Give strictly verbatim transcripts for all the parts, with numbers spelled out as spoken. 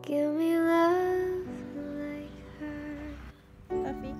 Give me love like her. Tabii.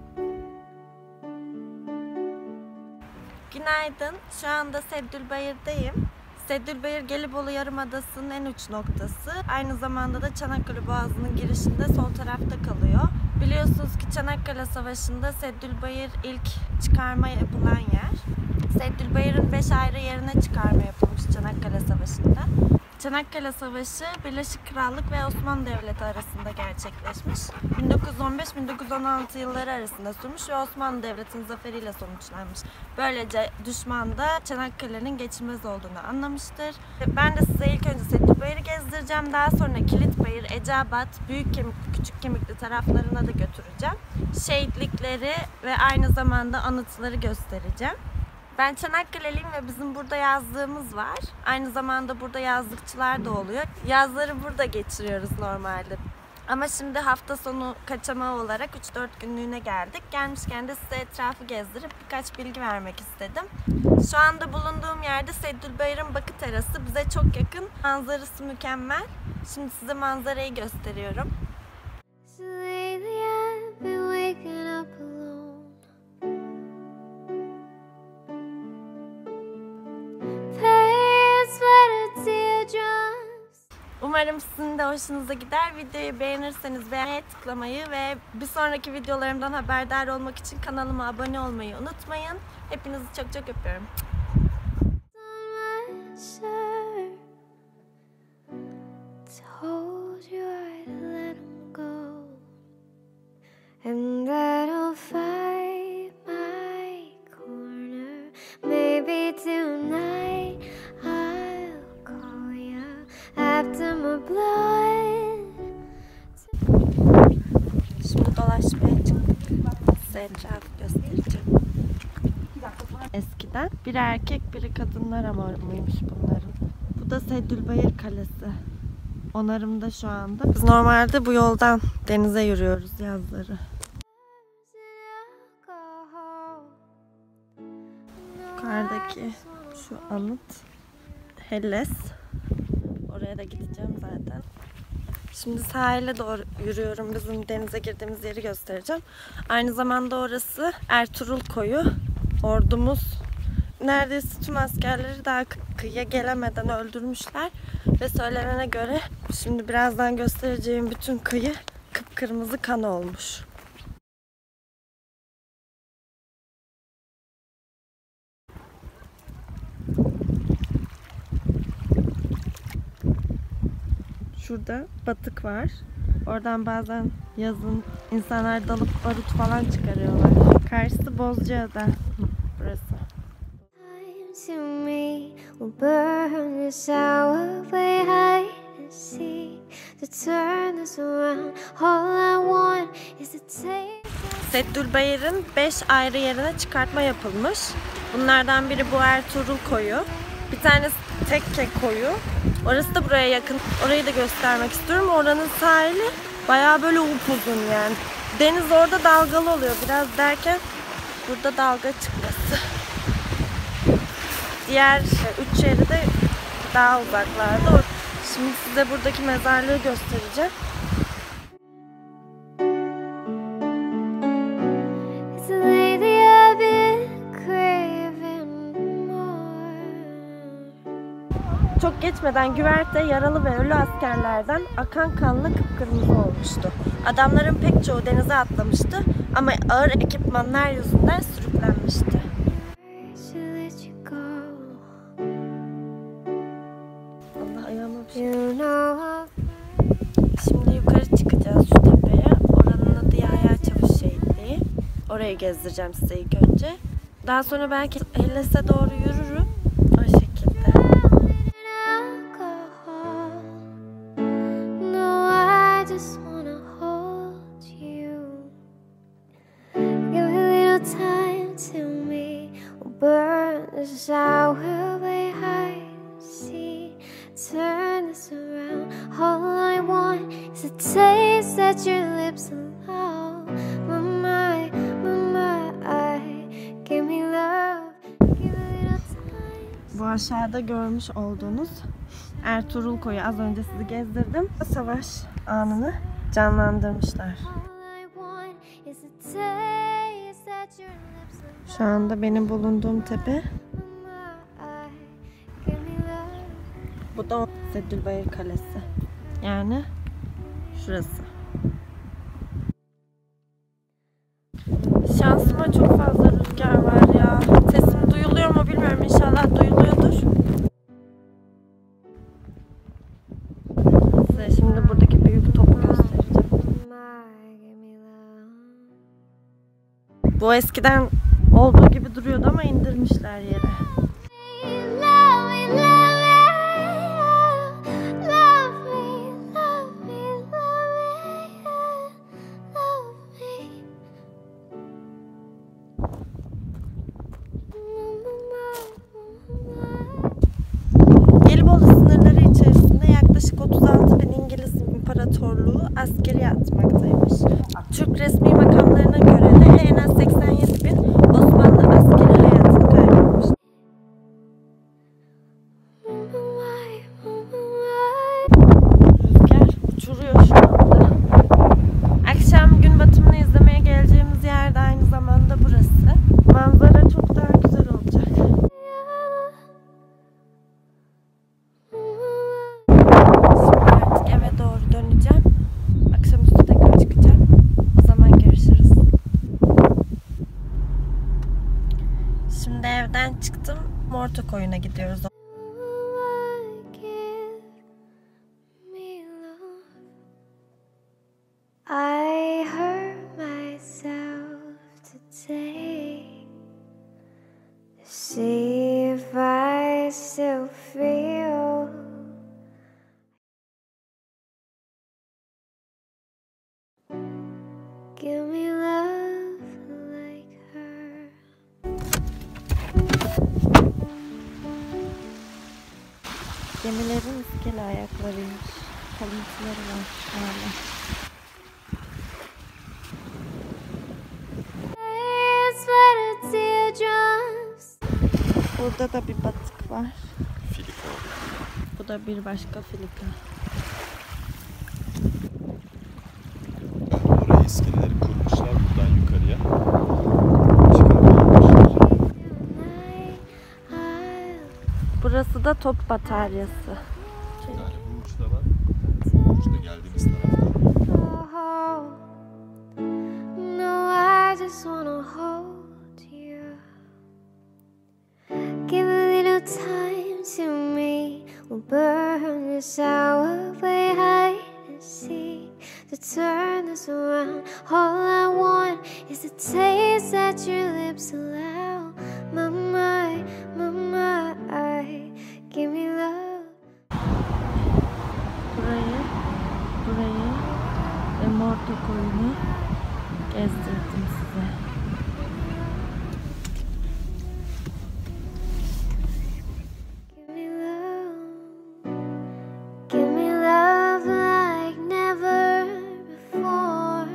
Günaydın. Şu anda Seddülbayır'dayım. Seddülbayır, Gelibolu Yarımadası'nın en uç noktası. Aynı zamanda da Çanakkale Boğazı'nın girişinde sol tarafta kalıyor. Biliyorsunuz ki Çanakkale Savaşı'nda Seddülbayır ilk çıkarma yapılan yer. Seddülbayır'ın beş ayrı yerine çıkarma yapılmış Çanakkale Savaşı'nda. Çanakkale Savaşı Birleşik Krallık ve Osmanlı Devleti arasında gerçekleşmiş. bin dokuz yüz on beş bin dokuz yüz on altı yılları arasında sürmüş ve Osmanlı Devleti'nin zaferiyle sonuçlanmış. Böylece düşman da Çanakkale'nin geçilmez olduğunu anlamıştır. Ben de size ilk önce Seddülbayır'ı gezdireceğim. Daha sonra Kilitbayır, Eceabat, Büyük Kemikli, Küçük Kemikli taraflarına da götüreceğim. Şehitlikleri ve aynı zamanda anıtları göstereceğim. Ben Çanakkale'liyim ve bizim burada yazlığımız var. Aynı zamanda burada yazlıkçılar da oluyor. Yazları burada geçiriyoruz normalde. Ama şimdi hafta sonu kaçamağı olarak üç dört günlüğüne geldik. Gelmişken de size etrafı gezdirip birkaç bilgi vermek istedim. Şu anda bulunduğum yerde Seddülbayır'ın Bakı Terası. Bize çok yakın. Manzarası mükemmel. Şimdi size manzarayı gösteriyorum. Umarım sizin de hoşunuza gider. Videoyu beğenirseniz beğenmeye tıklamayı ve bir sonraki videolarımdan haberdar olmak için kanalıma abone olmayı unutmayın. Hepinizi çok çok öpüyorum. Şimdi dolaşmaya çıktık. Size etrafı göstereceğim. Eskiden biri erkek biri kadınlar hamamıymış bunların. Bu da Seddülbayır Kalesi. Onarımda şu anda. Biz normalde bu yoldan denize yürüyoruz yazları. Yukarıdaki şu anıt Helles. Oraya da gideceğim zaten. Şimdi sahile doğru yürüyorum. Bizim denize girdiğimiz yeri göstereceğim. Aynı zamanda orası Ertuğrul Koyu. Ordumuz neredeyse tüm askerleri daha kıyıya gelemeden öldürmüşler. Ve söylenene göre şimdi birazdan göstereceğim bütün kıyı kıpkırmızı kan olmuş. Şurada batık var. Oradan bazen yazın insanlar dalıp barut falan çıkarıyorlar. Karşısı Bozcaada. Burası. Seddülbayır'ın beş ayrı yerine çıkartma yapılmış. Bunlardan biri bu Ertuğrul Koyu. Bir tanesi Tekke Koyu. Orası da buraya yakın. Orayı da göstermek istiyorum. Oranın sahili bayağı böyle upuzun yani. Deniz orada dalgalı oluyor biraz derken burada dalga çıkması. Diğer üç yeri de daha uzaklarda. Şimdi size buradaki mezarlığı göstereceğim. Çok geçmeden güverte yaralı ve ölü askerlerden akan kanla kıpkırmızı olmuştu. Adamların pek çoğu denize atlamıştı ama ağır ekipmanlar yüzünden sürüklenmişti. Allah ayağıma bir şey. Şimdi yukarı çıkacağız şu tepeye. Oranın adı Yahya Çavuş Şehitliği. Orayı gezdireceğim size ilk önce. Daha sonra belki Helles'e doğru yürürüm. O şekilde. Turn this around. All I want is a taste that your lips allow. My mind, my mind, give me love, give a little time. Bu aşağıda görmüş olduğunuz Ertuğrul Koyu, az önce sizi gezdirdim. Savaş anını canlandırmışlar. Şu anda benim bulunduğum tepe. Bu da Seddülbayır Kalesi. Yani şurası. Şansıma çok fazla rüzgar var ya. Sesim duyuluyor mu bilmiyorum. İnşallah duyuluyordur. Size şimdi buradaki büyük topu göstereceğim. Bu eskiden olduğu gibi duruyordu ama indirmişler yere. Gelibolu sınırları içerisinde yaklaşık otuz altı bin İngiliz İmparatorluğu askeri atmaktaymış. Türk resmi makamlarına göre de en az seksen yedi bin Osmanlı askeri hayatını kaybetmiş. Rüzgar uçuruyor şu anda. Akşam gün batımını izlemeye geleceğimiz yer de aynı zamanda burası. Manzara çok daha güzel olacak. Şimdi artık eve doğru döneceğim. Akşamüstü tekrar çıkacağım. O zaman görüşürüz. Şimdi evden çıktım. Morto Koyu'na gidiyoruz. I hurt myself today to see if I still feel. Give me love like her. Gemilerin iskele ayaklarıymış. Kalıntıları var hala. Burada da bir batık var. Filika. Bu da bir başka filika. Oraya iskeleleri kurmuşlar buradan yukarıya. Çıkartmışlar. Burası da top bataryası. Yani bu uçta var. Bu uçta geldiğimiz tarafta. No, I just wanna hold you. Give a little time to me. We'll burn this hour, play hide and seek. To turn this around, all I want is the taste that your lips allow. My, my, my, my, give me love. Burayı, burayı ve Morto Koyu'nu gezdirdim size. Give me love, give me love like never before.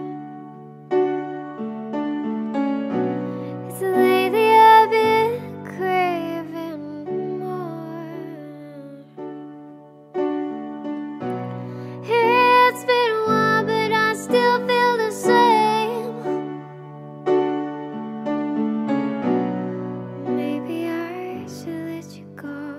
'Cause lately I've been craving more. It's been a while, but I still feel the same. Maybe I should let you go.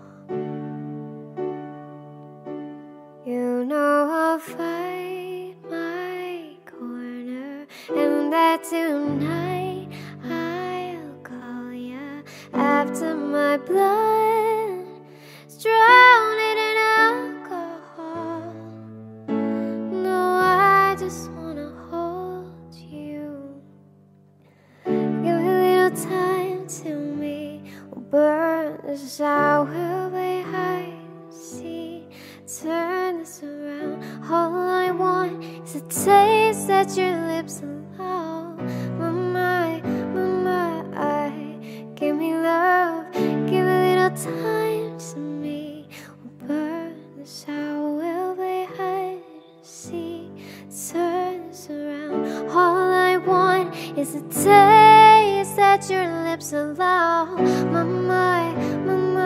You know I'll fight my corner, and that tonight I'll call you after my blood's drowning in alcohol. No, I just wanna hold you. Give a little time to me. We'll burn this hour, play hide and seek. Turn this around. All I want is a taste that your lips allow. My, my, my, my, give me love. Give a little time to me. We'll burn this hour, we'll play hide and seek. Turn this around. All I want is a taste that your lips allow. My, my, my,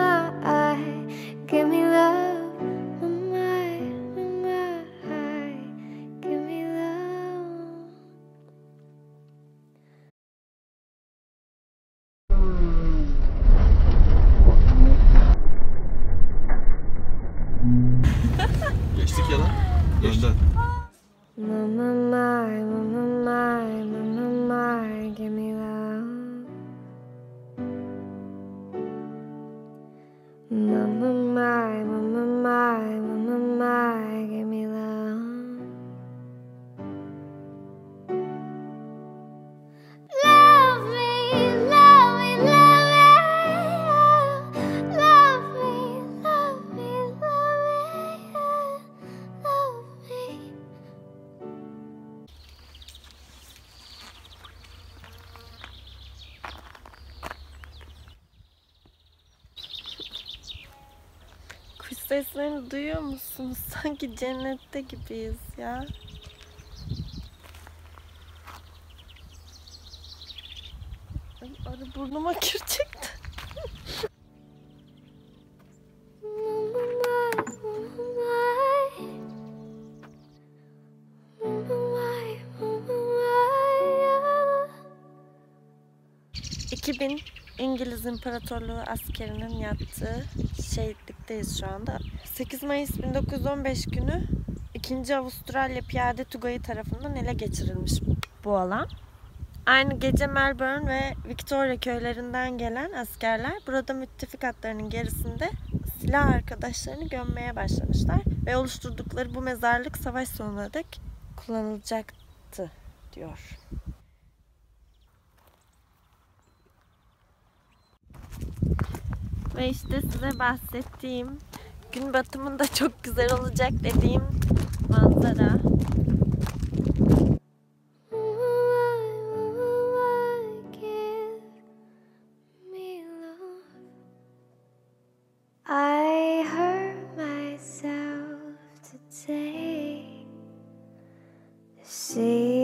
Mama, my, mama, my, mama, my, give me love. Love me, love me, love me, love me, love me, love me, love me. Kuş seslerini duyuyor musunuz? Sanki cennette gibiyiz ya. Ay, arı burnuma girecekti. iki bin İngiliz İmparatorluğu askerinin yattığı şehitlikteyiz şu anda. sekiz Mayıs bin dokuz yüz on beş günü ikinci. Avustralya Piyade Tugayı tarafından ele geçirilmiş bu alan. Aynı gece Melbourne ve Victoria köylerinden gelen askerler burada müttefik hatlarının gerisinde silah arkadaşlarını gömmeye başlamışlar ve oluşturdukları bu mezarlık savaş sonuna dek kullanılacaktı diyor. Ve işte size bahsettiğim gün batımında çok güzel olacak dediğim manzara. I hurt myself today. See